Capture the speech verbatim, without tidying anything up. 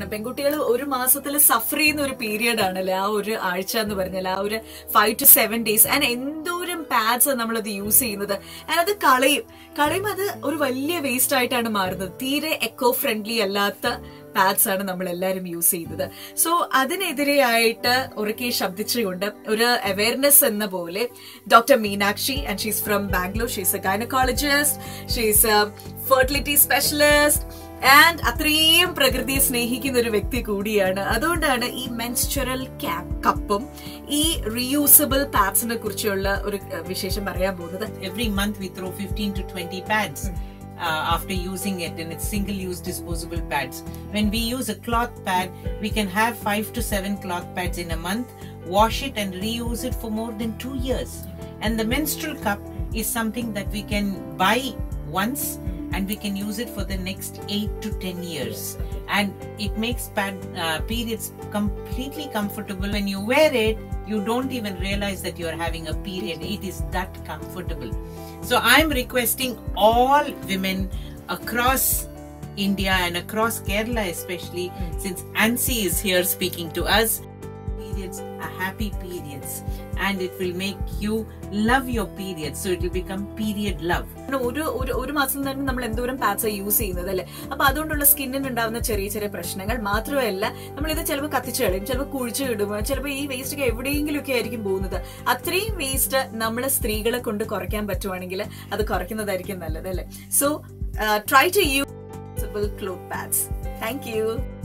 കാരണം പെൺകുട്ടികൾ ഒരു മാസത്തിൽ സഫർ ചെയ്യുന്ന ഒരു പീരിയഡ് ആണല്ലേ ആ ഒരു ആഴ്ച എന്ന് പറഞ്ഞാൽ, ആ ഒരു five to seven days. And എന്തോരം പാഡ്സ് നമ്മളത് യൂസ് ചെയ്യുന്നത്. ആൻഡ് അത് കളയും കളയും അത് ഒരു വലിയ വേസ്റ്റ് ആയിട്ടാണ് മാറുന്നത്. തീരെ എക്കോ ഫ്രണ്ട്ലി അല്ലാത്ത പാഡ്സ് ആണ് നമ്മൾ എല്ലാവരും യൂസ് ചെയ്യുന്നത്. സോ അതിനെതിരെയായിട്ട് ഉറക്കെ ശബ്ദിച്ചുകൊണ്ട് ഒരു അവയർനെസ് എന്ന പോലെ doctor Meenakshi, and she's from Bangalore, she's a gynaecologist, she's a fertility specialist, and അത്രയും പ്രകൃതിയെ സ്നേഹിക്കുന്ന ഒരു വ്യക്തി കൂടിയാണ്. അതുകൊണ്ടാണ് ഈ മെൻസ്ട്രൽ കപ്പും ഈ റീയൂസബിൾ പാഡ്സിനെ കുറിച്ചുള്ള ഒരു വിശേഷം പറയാൻ പോകുന്നത്. Every month we throw fifteen to twenty pads. Uh, after using it, and it's single-use disposable pads. When we use a cloth pad, we can have five to seven cloth pads in a month, wash it and reuse it for more than two years. And the menstrual cup is something that we can buy once and we can use it for the next eight to ten years. And it makes pad, uh, periods completely comfortable. When you wear it, you don't even realize that you are having a period. It is that comfortable. So I'm requesting all women across India and across Kerala especially, mm. since Ansi is here speaking to us, periods are happy periods and it will make you love your periods, so it will become period love. ഒരു ഒരു മാസം തന്നെ നമ്മൾ എന്തോരം pads use ചെയ്യുന്നത് അല്ലെ. അപ്പൊ അതുകൊണ്ടുള്ള സ്കിന്നിന് ഉണ്ടാവുന്ന ചെറിയ ചെറിയ പ്രശ്നങ്ങൾ മാത്രമല്ല, നമ്മൾ ഇത് ചിലപ്പോൾ കത്തിച്ചു കളയും, ചിലപ്പോൾ കുഴിച്ചു ഇടുമ്പോൾ, ചിലപ്പോൾ ഈ വേസ്റ്റ് ഒക്കെ എവിടെയെങ്കിലും ഒക്കെ ആയിരിക്കും പോകുന്നത്. അത്രയും വേസ്റ്റ് നമ്മളെ സ്ത്രീകളെ കൊണ്ട് കുറയ്ക്കാൻ പറ്റുവാണെങ്കിൽ അത് കുറയ്ക്കുന്നതായിരിക്കും നല്ലത് അല്ലെ. So try to use cloth pads. Thank U.